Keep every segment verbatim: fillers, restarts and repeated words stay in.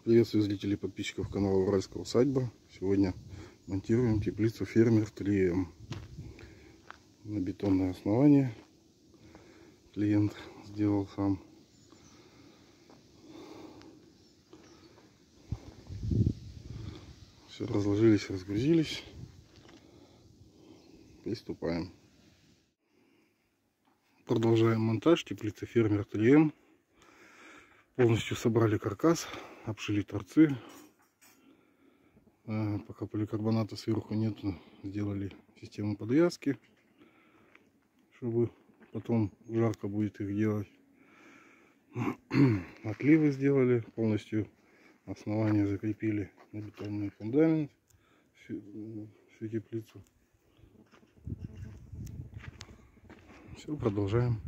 Приветствую зрителей и подписчиков канала Уральская усадьба. Сегодня монтируем теплицу Фермер три эм на бетонное основание. Клиент сделал сам. Все, разложились, разгрузились. Приступаем. Продолжаем монтаж теплицы Фермер три эм. Полностью собрали каркас, обшили торцы. Пока поликарбоната сверху нет, сделали систему подвязки, чтобы потом жарко будет их делать. Отливы сделали, полностью основание закрепили на бетонный фундамент, всю, всю теплицу. Все, продолжаем.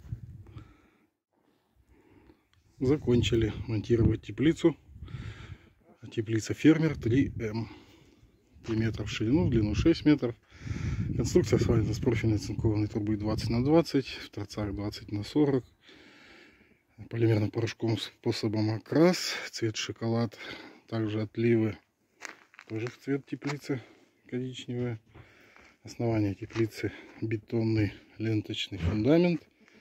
Закончили монтировать теплицу. Теплица Фермер три эм. три метра в ширину, в длину шесть метров. Конструкция сварена с профильной цинкованной трубой двадцать на двадцать, в торцах двадцать на сорок. Полимерным порошком способом окрас, цвет шоколад. Также отливы тоже в цвет теплицы коричневая. Основание теплицы бетонный ленточный фундамент.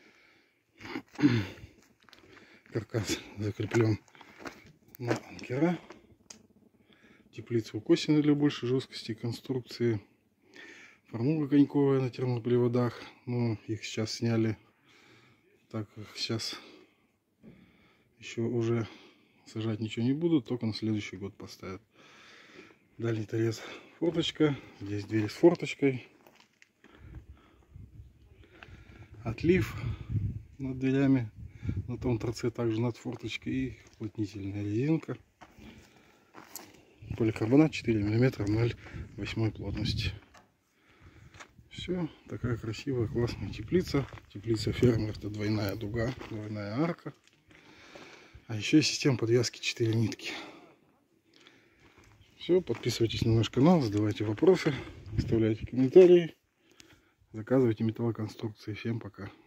Каркас закреплен на анкера. Теплица укосина для большей жесткости конструкции. Формула коньковая на термоприводах. Но их сейчас сняли, так как сейчас еще уже сажать ничего не будут, только на следующий год поставят. Дальний торец форточка. Здесь дверь с форточкой. Отлив над дверями. На том торце также над форточкой и уплотнительная резинка. Поликарбонат четыре миллиметра ноль восемь плотности. Все, такая красивая, классная теплица. Теплица Фермер, это двойная дуга, двойная арка. А еще есть система подвязки четыре нитки. Все, подписывайтесь на наш канал, задавайте вопросы, оставляйте комментарии, заказывайте металлоконструкции. Всем пока.